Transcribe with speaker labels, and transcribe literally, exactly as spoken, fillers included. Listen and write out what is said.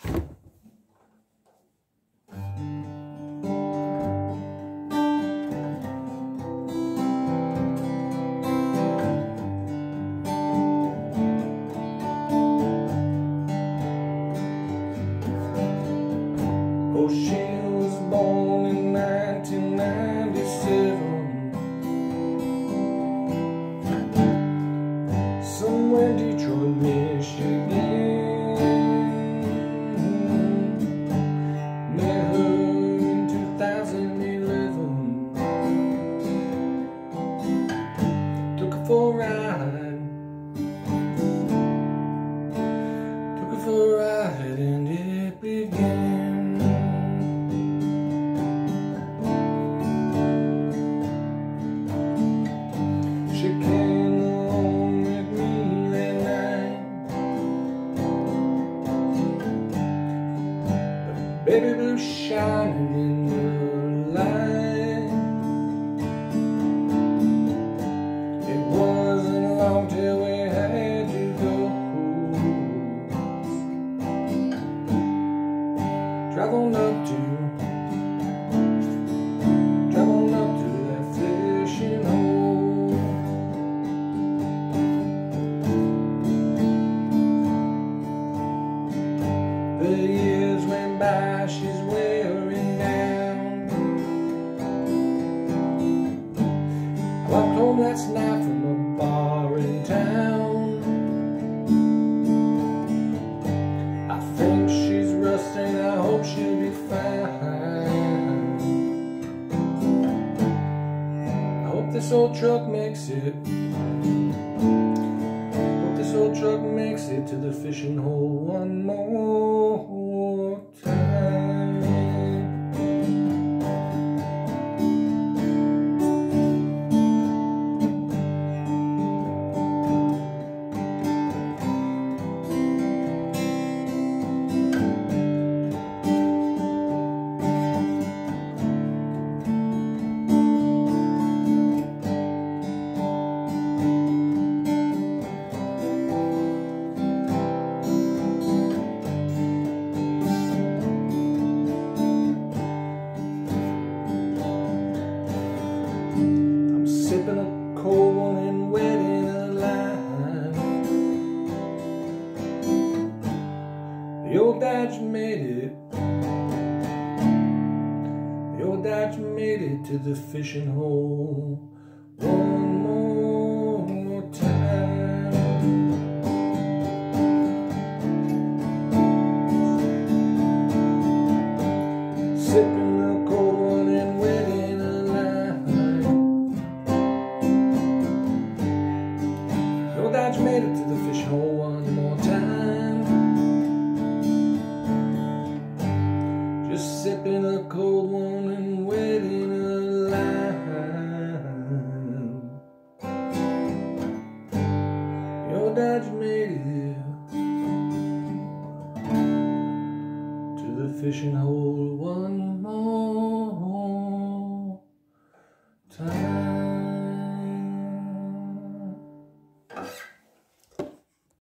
Speaker 1: Oh, she was born in nineteen ninety-seven, somewhere in Detroit, Michigan. Met her in two thousand eleven. Took her for a ride. Took her for a ride and it began. She came along with me that night. The baby blue shining in the light. It wasn't long till we had to go. Drive on up to, drive on up to that fishing hole. The years went by, she's wearing down. I walked home last night from a bar in town. I think she's rusting, I hope she'll be fine. I hope this old truck makes it. Hope this old truck makes it to the fishing hole one more time. Sipping a cold one and wetting a line. The old Dodge made it. The old Dodge made it to the fishing hole one more time. Sipping a cold one and wetting a line. Dodge made it to the fish hole one more time. Just sipping a cold one and wetting a line. Your Dodge made it to the fishing hole one more time.